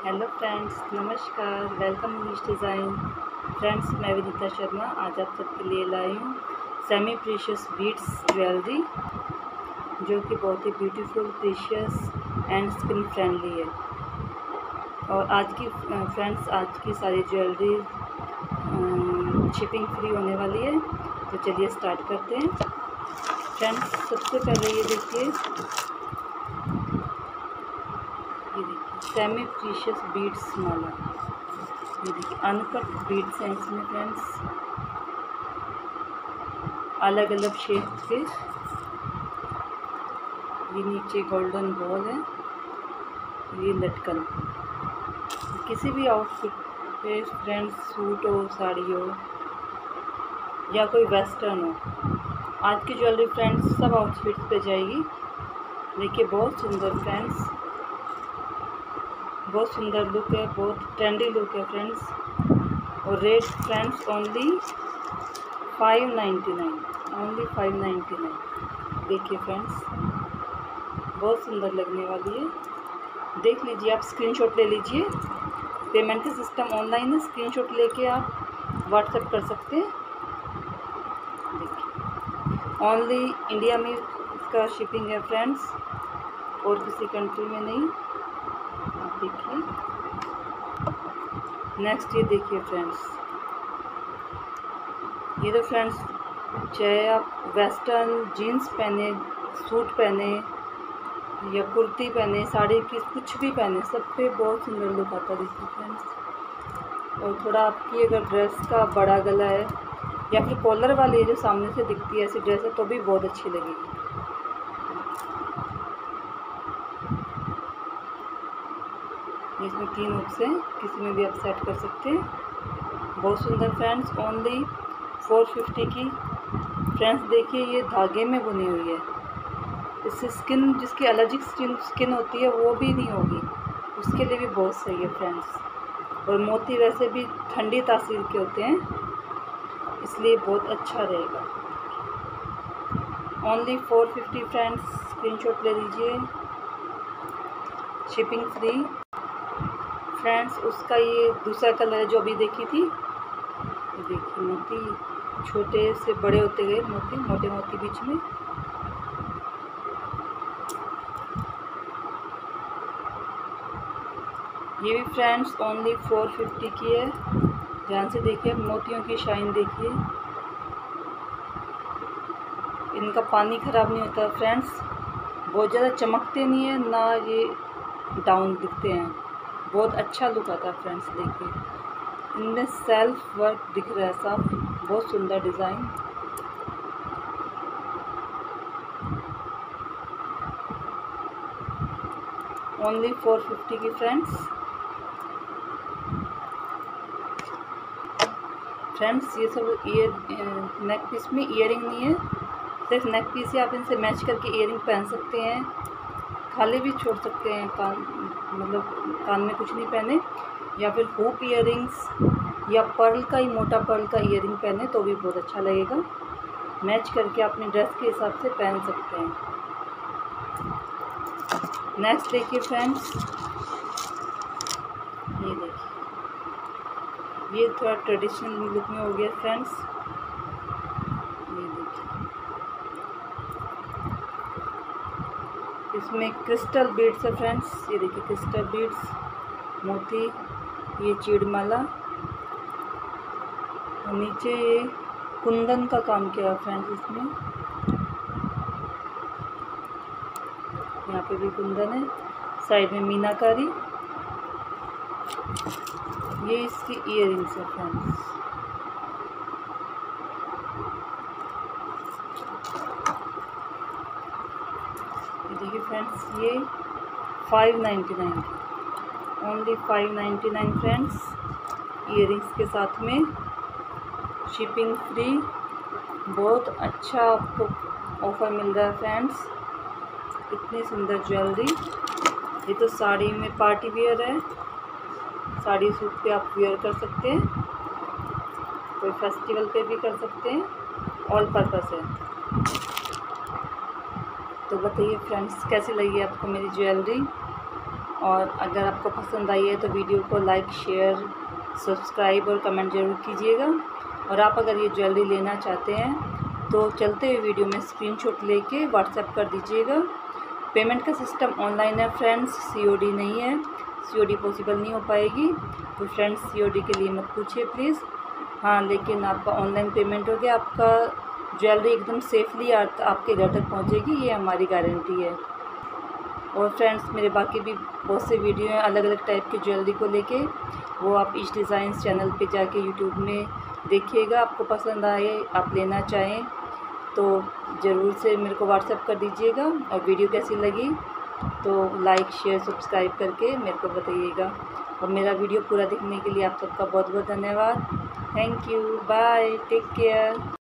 Hello friends, नमस्कार। Welcome news design. Friends, मैं विनीता शर्मा आज आप सबके लिए लाई हूँ सेमी प्रीशियस बीड्स ज्वेलरी, जो कि बहुत ही beautiful, precious and skin friendly है। और आज की सारी ज्वेलरी शिपिंग फ्री होने वाली है। तो चलिए स्टार्ट करते हैं। फ्रेंड्स, सबसे पहले ये देखिए सेमी प्रीशियस बीड्स माला। ये देखिए अनकट बीड्स हैं इसमें फ्रेंड्स, अलग अलग शेप के। ये नीचे गोल्डन बॉल है, ये लटकन। किसी भी आउटफिट पे फ्रेंड्स, सूट हो, साड़ी हो या कोई वेस्टर्न हो, आज की ज्वेलरी फ्रेंड्स सब आउटफिट्स पे जाएगी। देखिए बहुत सुंदर फ्रेंड्स, बहुत सुंदर लुक है, बहुत ट्रेंडी लुक है फ्रेंड्स। और रेट फ्रेंड्स ओनली 599, ओनली 599। देखिए फ्रेंड्स, बहुत सुंदर लगने वाली है। देख लीजिए, आप स्क्रीनशॉट ले लीजिए। पेमेंट का सिस्टम ऑनलाइन है, स्क्रीनशॉट लेके आप व्हाट्सएप कर सकते हैं। देखिए ओनली इंडिया में इसका शिपिंग है फ्रेंड्स, और किसी कंट्री में नहीं। आप देखिए नेक्स्ट, ये देखिए फ्रेंड्स, ये तो फ्रेंड्स चाहे आप वेस्टर्न जीन्स पहने, सूट पहने या कुर्ती पहने, साड़ी की कुछ भी पहने, सब पे बहुत सुंदर लुक आता है। देखिए फ्रेंड्स, और थोड़ा आपकी अगर ड्रेस का बड़ा गला है या फिर कॉलर वाली है जो सामने से दिखती है ऐसी ड्रेस है, तो भी बहुत अच्छी लगेगी। इसमें 3 हुक्स हैं, किसी में भी आप सेट कर सकते हैं। बहुत सुंदर फ्रेंड्स, ओनली 450 की। फ्रेंड्स देखिए, ये धागे में बुनी हुई है। इससे स्किन, जिसकी एलर्जिक स्किन होती है वो भी नहीं होगी, उसके लिए भी बहुत सही है फ्रेंड्स। और मोती वैसे भी ठंडी तासीर के होते हैं, इसलिए बहुत अच्छा रहेगा। ओनली 450 फ्रेंड्स, स्क्रीनशॉट ले लीजिए, शिपिंग फ्री। फ्रेंड्स, उसका ये दूसरा कलर है जो अभी देखी थी। ये देखिए मोती छोटे से बड़े होते गए, मोती, मोटे मोती बीच में। ये भी फ्रेंड्स ओनली 450 की है। ध्यान से देखिए, मोतियों की शाइन देखिए, इनका पानी ख़राब नहीं होता फ्रेंड्स, बहुत ज़्यादा चमकते नहीं है ना, ये डाउन दिखते हैं, बहुत अच्छा लुक आता है फ्रेंड्स। देखिए इनमें सेल्फ वर्क दिख रहा है साफ, बहुत सुंदर डिज़ाइन। ओनली 450 की फ्रेंड्स। फ्रेंड्स, ये सब नेक पीस में ईयरिंग नहीं है, सिर्फ नेक पीस है। आप इनसे मैच करके ईयरिंग पहन सकते हैं, खाली भी छोड़ सकते हैं, कान में कुछ नहीं पहने, या फिर हुप ईयरिंग्स या पर्ल का ही, मोटा पर्ल का ईयरिंग पहने तो भी बहुत अच्छा लगेगा। मैच करके अपनी ड्रेस के हिसाब से पहन सकते हैं। नेक्स्ट देखिए फ्रेंड्स, ये देखिए, ये थोड़ा ट्रेडिशनल लुक में हो गया फ्रेंड्स। ये देखिए, इसमें क्रिस्टल बीड्स है फ्रेंड्स। ये देखिए क्रिस्टल बीड्स, मोती, ये चीड़माला, और नीचे ये कुंदन का काम किया है फ्रेंड्स इसमें। यहाँ पे भी कुंदन है, साइड में मीनाकारी। ये इसकी ईयरिंग्स है फ्रेंड्स। देखिए फ्रेंड्स, ये 599 की, ओनली 599 फ्रेंड्स, ईयरिंग्स के साथ में, शिपिंग फ्री। बहुत अच्छा आपको ऑफ़र मिल रहा है फ्रेंड्स, इतनी सुंदर ज्वेलरी। ये तो साड़ी में पार्टी वियर है, साड़ी सूट पे आप वियर कर सकते हैं, कोई फेस्टिवल पे भी कर सकते हैं, ऑल पर्पस है। तो बताइए फ्रेंड्स, कैसी लगी आपको मेरी ज्वेलरी। और अगर आपको पसंद आई है तो वीडियो को लाइक, शेयर, सब्सक्राइब और कमेंट ज़रूर कीजिएगा। और आप अगर ये ज्वेलरी लेना चाहते हैं तो चलते हुए वीडियो में स्क्रीनशॉट लेके व्हाट्सएप कर दीजिएगा। पेमेंट का सिस्टम ऑनलाइन है फ्रेंड्स, COD नहीं है, COD पॉसिबल नहीं हो पाएगी। तो फ्रेंड्स COD के लिए मत पूछिए प्लीज़। हाँ, लेकिन आपका ऑनलाइन पेमेंट हो गया, आपका ज्वेलरी एकदम सेफली आपके घर तक पहुँचेगी, ये हमारी गारंटी है। और फ्रेंड्स मेरे बाकी भी बहुत से वीडियो हैं अलग अलग टाइप की ज्वेलरी को लेके, वो आप ईश डिज़ाइंस चैनल पे जाके यूट्यूब में देखिएगा। आपको पसंद आए, आप लेना चाहें तो ज़रूर से मेरे को व्हाट्सएप कर दीजिएगा। और वीडियो कैसी लगी तो लाइक, शेयर, सब्सक्राइब करके मेरे को बताइएगा। और मेरा वीडियो पूरा देखने के लिए आप सबका बहुत बहुत धन्यवाद। Thank you, bye, take care.